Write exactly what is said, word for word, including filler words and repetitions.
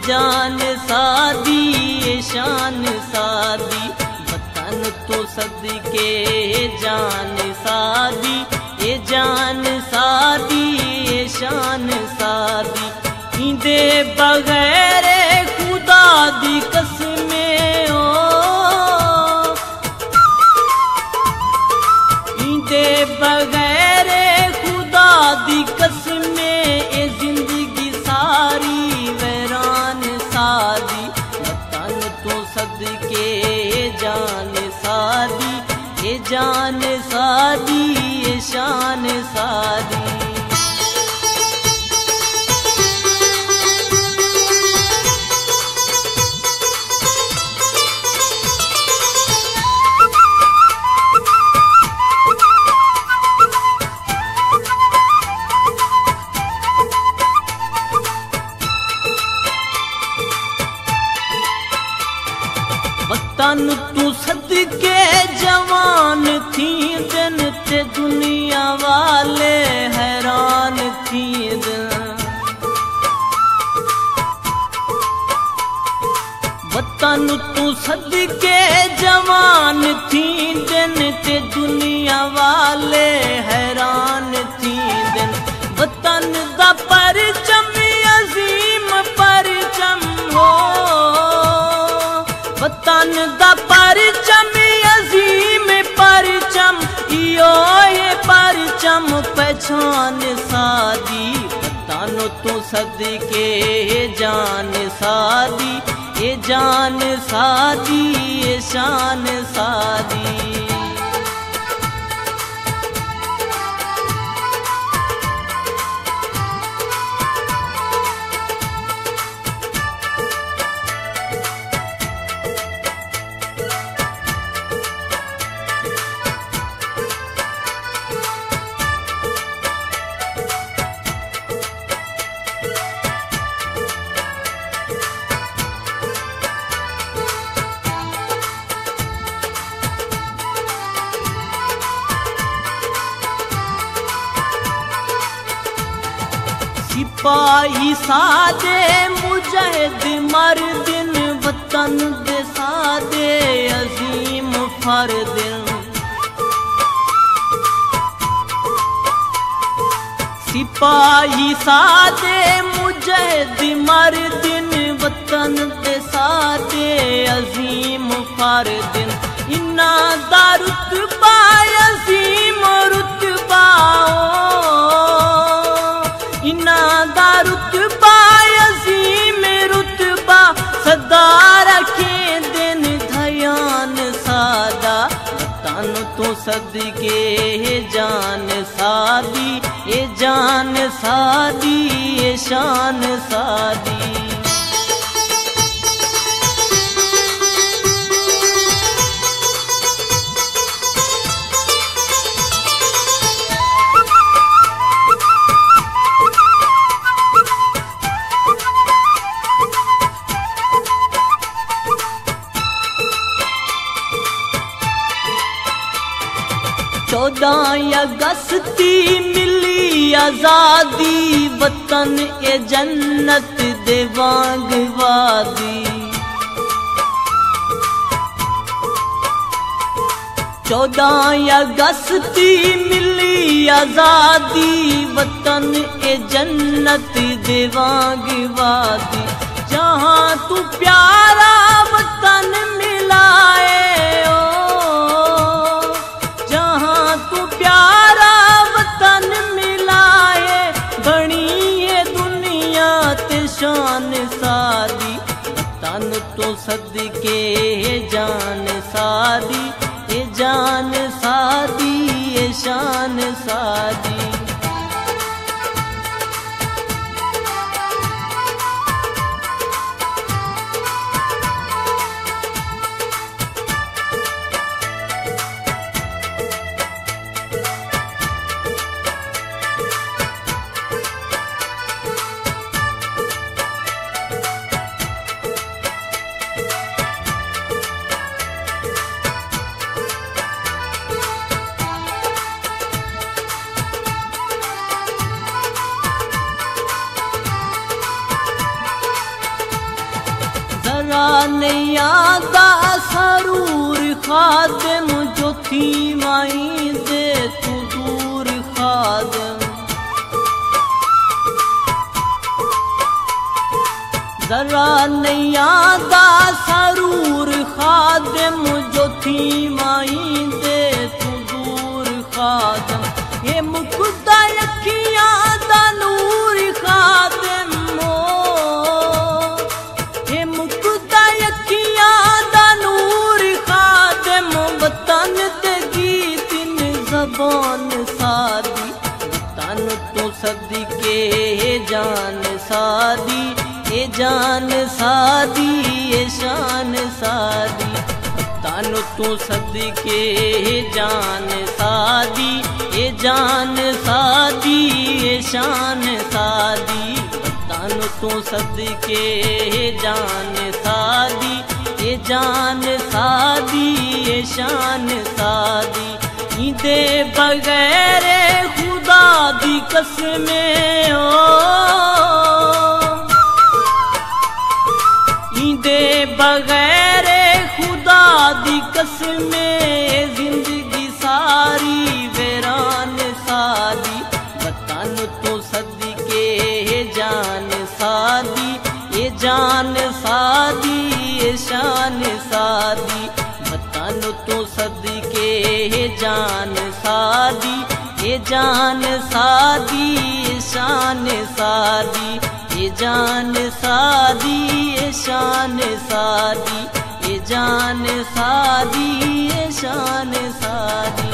जान सादी ये शान सादी, वतन तो सदके जान सादी, ये जान सादी ये शान सादी। इंदे बगैर खुदा दी कसमें ओ, इंदे बगैर खुदा दी कसमें ये जिंदगी सारी वैरान सादी, वतन तो सदके जान सादी, ये जान सादी ये शान सादी। वतन तू सदके जवान थी दिन ते दुनिया वाले हैरान थी दिन। वतन तू सदके जवान थी दिन ते दुनिया वाले हैरान थी दिन। वतन दा परचम अजीम परचम हो, वतन दा परचम अजीम परचम, इयो ये परचम पहचान सादी, वतन तो सदके जान सादी, ये जान सादी ये शान सादी। सिपाही सादे मुजाहिद मर्दिन, वतन दे सादे अजीम फर्दिन। सिपाही सादे मुजाहिद मर्दिन, वतन दे सादे अजीम फर्दिन। इन्ना दा रुतबा अजीम रुतबा, इन्ना दा रुतबा अजीम रुतबा, सदा रखे दिन ध्यान सादा, वतन तो सदके जान सादी, ये जान सादी ये शान सादी। चौदह अगस्ती मिली आजादी, वतन ए जन्नत दे वांग वादी। चौदह अगस्ती मिली आजादी, वतन ए जन्नत दे वांग वादी। जहाँ तू प्यारा वतन मिलाए ओ, जहाँ तू प्यारा वतन मिलाए, बनी ये दुनिया ते शान सादी, वतन तो सदके जान सादी, ये जान सादी ये शान सादी। जरा नहीं आता सरूर खादिम जो थी माई दे तू दूर खादिम। जरा नहीं आता सरूर खादिम जो थी माई दे तू दूर खादिम। ये मुकुदा अखियां दा नूर खादिम जबान सादी तन तो सदके जान सादी ए जान सादी ए शान सादी। तन तो सदके जान सादी ए जान सादी ए शान सादी। तन तो सदके जान सादी ए जान सादी ए शान सादी। इदे बगैर खुदा दी कसमें ओ इदे बगैर खुदा दी कसमें जिंदगी सारी वीरान सादी। वतन तो सदके जान सादी ए जान सादी ए शान सादी। वतन तो सदके जान सादी ए जान सादी ए शान सादी। ए जान सादी ए शान सादी ए जान सादी ए शान सादी।